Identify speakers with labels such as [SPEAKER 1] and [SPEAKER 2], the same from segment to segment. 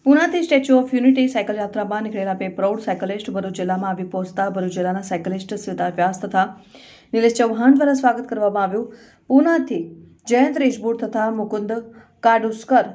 [SPEAKER 1] પૂનાથી statue of unity cycle યાત્રામાં નીકળેલા બે પ્રૌઢ સાયકલિસ્ટ ભરૂચ જિલ્લામાં આવી પહોંચતા ભરૂચ જિલ્લાના સાયકલિસ્ટ શ્વેતા વ્યાસ તથા નિલેશ ચૌહાણ દ્વારા સ્વાગત કરવામાં આવ્યું। પૂનાથી જયંત રેજબુર તથા મુકુંદ કાડુસ્કર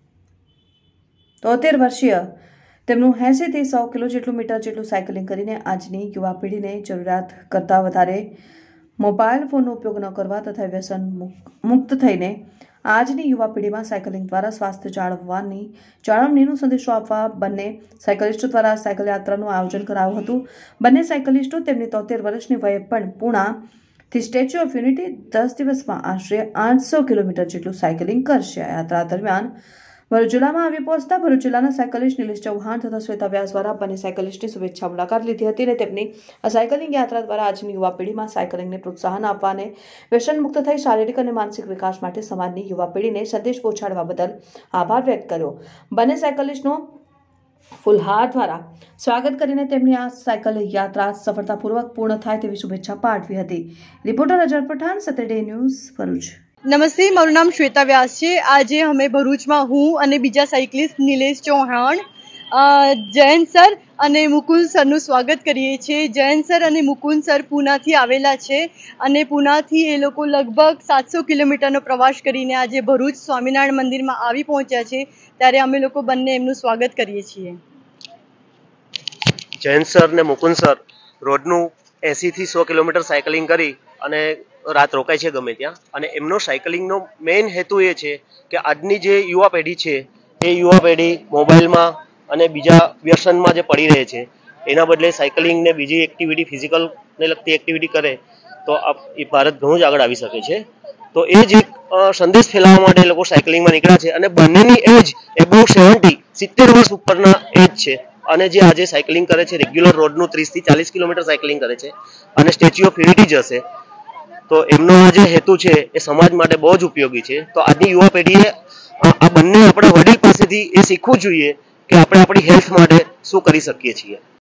[SPEAKER 1] 73 વર્ષીય તેમનું 80 થી 100 કિલો જેટલું મીટર જેટલું સાયકલિંગ કરીને આજની યુવા પેઢીને જરૂરિયાત કરતાં વધારે મોબાઈલ ફોનનો ઉપયોગ ન કરવા તથા વ્યસન મુક્ત થઈને આજની યુવા પેઢીમાં સાયકલિંગ દ્વારા સ્વાસ્થ્ય જાળવણીનો સંદેશો આપવા બંને સાયકલિસ્ટો દ્વારા સાયકલ યાત્રાનું આયોજન કરાયું હતું। બંને સાયકલિસ્ટો તેમની 73 વર્ષની વયે પણ પૂનાથી સ્ટેચ્યુ ઓફ યુનિટી 10 દિવસમાં આશરે 800 કિલોમીટર જેટલું સાયકલિંગ કરશે। આ યાત્રા દરમિયાન ભરૂચ જિલ્લામાં આવી પહોંચતા ભરૂચ જિલ્લાના સાયકલિસ્ટ નિલેશ ચૌહાણ તથા શ્વેતા વ્યાસ દ્વારા બંને સાયકલિસ્ટની શુભેચ્છા મુલાકાત લીધી હતી અને તેમની આ સાયકલિંગ યાત્રા દ્વારા આજની યુવા પેઢીમાં સાયકલિંગને પ્રોત્સાહન આપવા અને વ્યસન મુક્ત થઈ શારીરિક અને માનસિક વિકાસ માટે સમાજની યુવા પેઢીને સંદેશ પહોંચાડવા બદલ આભાર વ્યક્ત કર્યો। બંને સાયકલિસ્ટનો ફૂલહાર દ્વારા સ્વાગત કરીને તેમની આ સાયકલ યાત્રા સફળતાપૂર્વક પૂર્ણ થાય તેવી શુભેચ્છા પાઠવી હતી। Reporter Azhar Pathan, Saturday news, Bharuch.
[SPEAKER 2] नमस्ते, મારું નામ શ્વેતા વ્યાસ છે। આજે અમે ભરૂચમાં હું અને બીજા સાયકલિસ્ટ નિલેશ ચૌહાણ, જયંત સર અને મુકુંદ સરનું સ્વાગત કરીએ છીએ। જયંત સર અને મુકુંદ સર પૂનાથી આવેલા છે અને પૂનાથી એ લોકો લગભગ 700 કિલોમીટરનો પ્રવાસ કરીને આજે ભરૂચ સ્વામિનારાયણ મંદિરમાં આવી પહોંચ્યા છે, ત્યારે અમે લોકો બંને એમનું સ્વાગત કરીએ છીએ।
[SPEAKER 3] જયંત સર ને મુકુંદ સર રોજનું 80 થી 100 કિલોમીટર સાયકલિંગ કરી અને રાત રોકાય છે ગમે ત્યાં, અને એમનો સાયકલિંગનો મેઇન હેતુ એ છે કે આજની જે યુવા પેઢી છે એ યુવા પેઢી મોબાઈલમાં અને બીજા વ્યસનમાં જે પડી રહે છે એના બદલે સાયકલિંગ ને બીજી એક્ટિવિટી, ફિઝિકલને લગતી એક્ટિવિટી કરે તો એ ભારત ઘણું જ આગળ આવી શકે છે। તો એ જ એક સંદેશ ફેલાવવા માટે લોકો સાયકલિંગમાં નીકળ્યા છે અને બંનેની એજ એબોવ 70 વર્ષ ઉપરના એજ છે અને જે આજે સાયકલિંગ કરે છે રેગ્યુલર રોડનું 30 થી 40 કિલોમીટર સાયકલિંગ કરે છે અને સ્ટેચ્યુ ઓફ યુનિટી જશે। તો એમનો જે હેતુ છે એ સમાજ માટે બહુ જ ઉપયોગી છે। તો આજની યુવા પેઢીએ આ બંને આપણા વડીલ પાસેથી એ શીખવું જોઈએ કે આપણે આપણી હેલ્થ માટે શું કરી શકીએ છીએ।